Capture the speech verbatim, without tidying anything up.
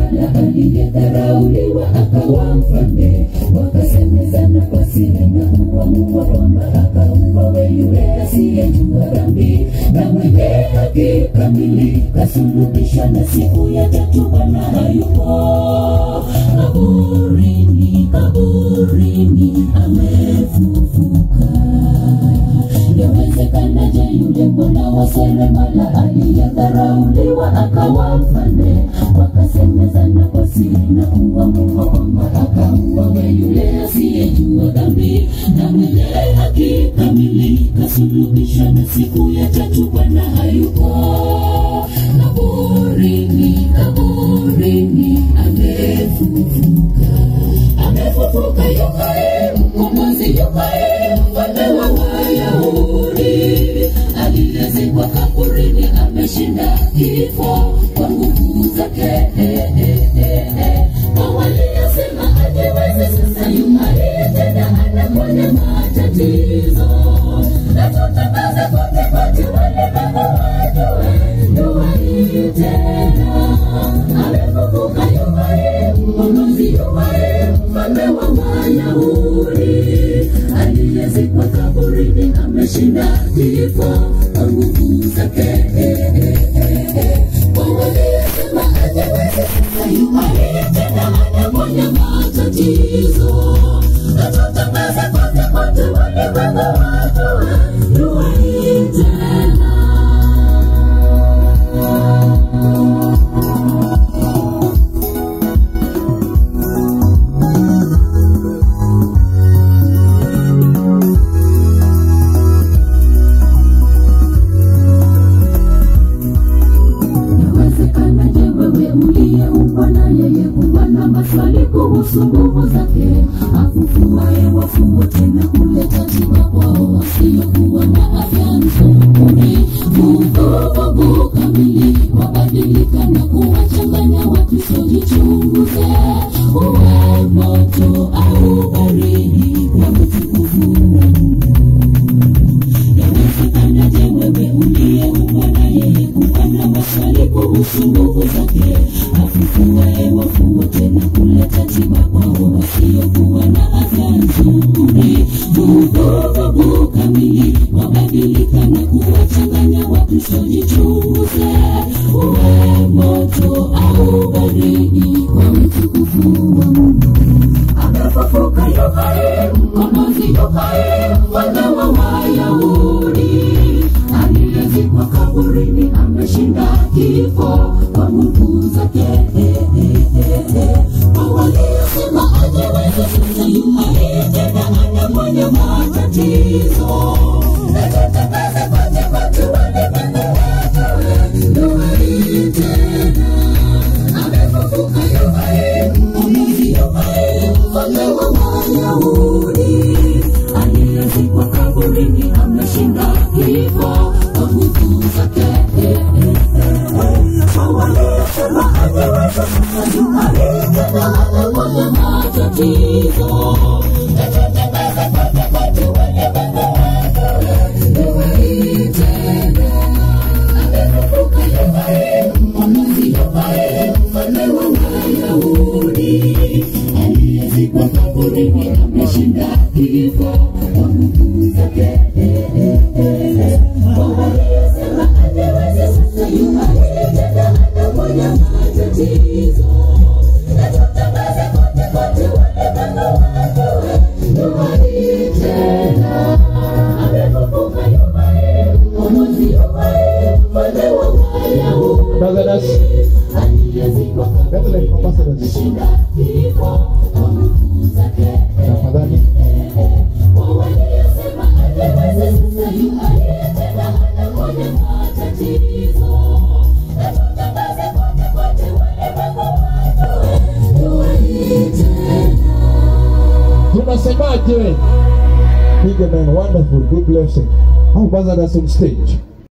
seremala aliyedharauliwa akawa mfalme. Wakasemezana kwa siri na kuamua kwamba akauawe yule asiyejua dhambi, na mwenye haki kamili kasulubishwa, na siku ya tatu Bwana hayupo kaburini, kaburini amefufuka. Yawezekanaje yule mbona wa seremala aliyedharauliwa akawa mfalme? Wakasemezana kwa siri na kuamua kwamba akauawe yule asiyejua dhambi, na mwenye haki kamili kasulubishwa, na siku ya tatu Bwana hayupo kaburini, kaburini amefufuka. Amefufuka yukae, mkombozi yukae, mfalme wa Wayahudi. Aliyezikwa kaburini ameshinda kifo kwa nguvu zake. Kwa waliosema hajewezi, sasa yukae tena anaponya matatizo. Na tutangaze kote kote walimwengu wajue yukae tena. Amefufuka yukae, mkombozi yukae, mfalme wa Wayahudi. Aliyezikwa kaburini ameshinda kifo kwa nguvu zake. Kwa waliosema hajewezi, sasa yukae tena anaponya matatizo. Na tutangaze kote kote walimwengu wajue yukae tena. Maswali kuhusu nguvu zake, afufuaye wafu wote na kuleta tiba kwao wasiokuwa na afya nzuri. Vuguvugu kamili wabadilika na kuwachanganya watu, sojichunguze uwe moto au baridi kwa utukufu wa Mungu. Yawezekanaje wewe uliyeumbwa na yeye kuwa na maswali kuhusu nguvu zake, afufuaye wafu wote na kuleta tiba kwao wasiokuwa na afya nzuri. Vuguvugu kamili wabadilika na kuwachanganya watu, sojichunguze uwe moto au baridi kwa utukufu wa Mungu. Amefufuka yukae, mkombozi yukae, mfalme wa Wayahudi. Aliyezikwa kaburini ameshinda kifo kwa nguvu zake. Kwa waliosema hajewezi, sasa yukae tena anaponya matatizo. Na tutangaze kote kote walimwengu wajue yukae tena. Amefufuka yukae, mkombozi yukae, mfalme wa Wayahudi. Aliyezikwa kaburini ameshinda kifo kwa nguvu zake. Kwa waliosema hajewezi, sasa yukae tena anaponya matatizo. Na tutangaze kote kote walimwengu wajue yukae tena. Amefufuka yukae, mkombozi yukae, mfalme wa Wayahudi. Aliyezikwa kaburini ameshinda kifo kwa nguvu zake. Kwa waliosema hajewezi, sasa yukae tena anaponya matatizo. Na tutangaze kote kote walimwengu wajue yukae tena. Amefufuka yukae, mkombozi yukae, mfalme wa Wayahudi. Aliyezikwa kaburini ameshinda kifo kwa nguvu zake. Kwa waliosema hajewezi, sasa yukae tena anaponya matatizo. Na tutangaze kote kote walimwengu wajue yukae tena. Tunasemaje? Big and wonderful, good blessing. How was that on stage?